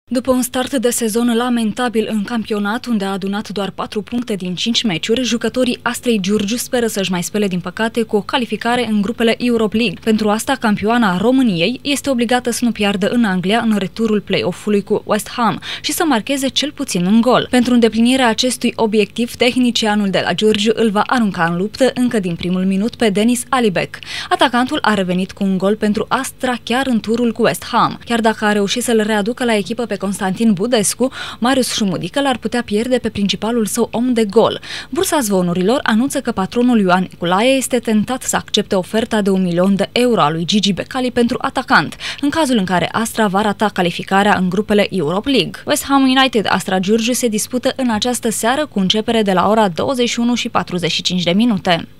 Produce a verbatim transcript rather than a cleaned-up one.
După un start de sezon lamentabil în campionat, unde a adunat doar patru puncte din cinci meciuri, jucătorii Astrei Giurgiu speră să-și mai spele din păcate cu o calificare în grupele Europa League. Pentru asta, campioana României este obligată să nu piardă în Anglia în returul play-off-ului cu West Ham și să marcheze cel puțin un gol. Pentru îndeplinirea acestui obiectiv, tehnicianul de la Giurgiu îl va arunca în luptă încă din primul minut pe Denis Alibek. Atacantul a revenit cu un gol pentru Astra chiar în turul cu West Ham. Chiar dacă a reușit să-l readucă la echipă pe Constantin Budescu, Marius Șumudică l-ar putea pierde pe principalul său om de gol. Bursa Zvonurilor anunță că patronul Ioan Niculae este tentat să accepte oferta de un milion de euro a lui Gigi Becali pentru atacant, în cazul în care Astra va rata calificarea în grupele Europa League. West Ham United Astra Giurgiu se dispută în această seară cu începere de la ora douăzeci și unu și patruzeci și cinci de minute.